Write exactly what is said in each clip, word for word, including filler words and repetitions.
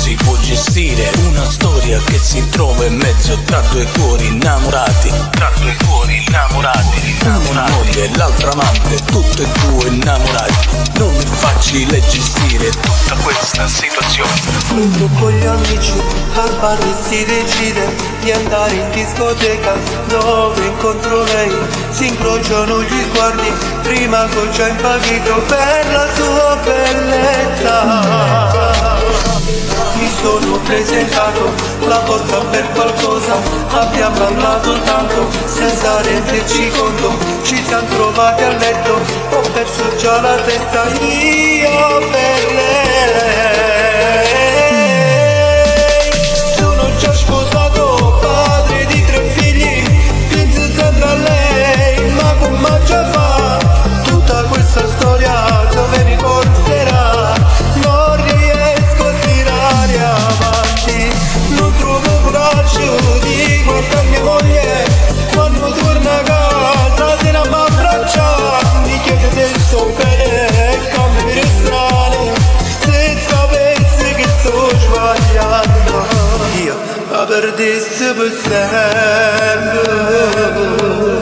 si può gestire una storia che si trova in mezzo tra due cuori innamorati, tra due cuori innamorati, una moglie e l'altra amante, tutte e due innamorati. Non è facile gestire tutta questa situazione. Mentre con gli amici al bar si decide di andare in discoteca, dove incontro lei si incrociano gli sguardi, prima che ho già impaghito per la sua bellezza. Mi sono presentato la volta per qualcosa, abbiamo parlato tanto senza renderci conto, ci siamo trovati a letto, ho perso già la testa io per lei. Sono già sposato, padre di tre figli, penso sempre a lei, ma come già fa tutta questa storia dove mi porterà? Non riesco a tirare avanti, non trovo coraggio di guardare mia moglie quando torna a casa, se non mi abbraccia mi chiede se sto bene e cambia strane, se sapesse che sto sbagliando io la perdessi per sempre.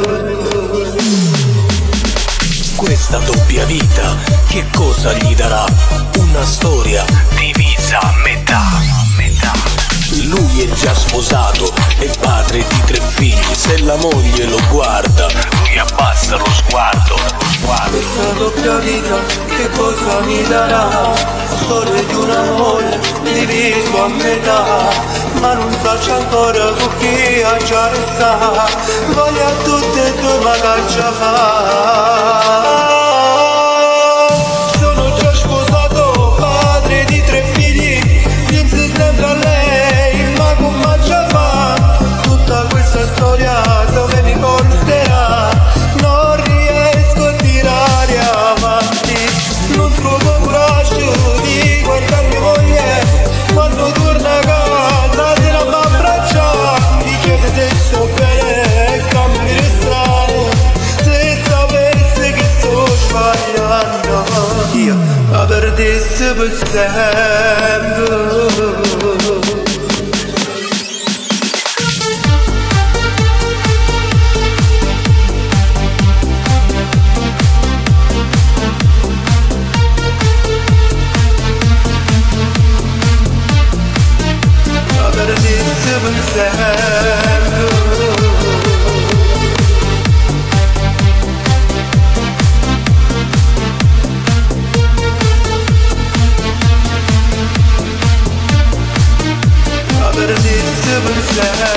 Questa doppia vita che cosa gli darà? Una storia divisa a metà, metà. Lui è già sposato, è padre di tre figli, se la moglie lo guarda, lui abbassa lo sguardo, lo sguardo. Questa doppia vita che cosa mi darà? Storia di un amore diviso a metà, ma non faccio ancora con chi ha già resta, voglio a tutte e due ma caccia fa. Sono già sposato, padre di tre figli, penso sempre a lei, ma come già fa tutta questa storia dove mi porterà? Non riesco a tirare avanti, non trovo coraggio di guardare mia moglie quando torna a casa, se non mi abbraccia mi chiede se sto bene e cambia strane, se sapesse che sto sbagliando io la perdessi per sempre. I better need to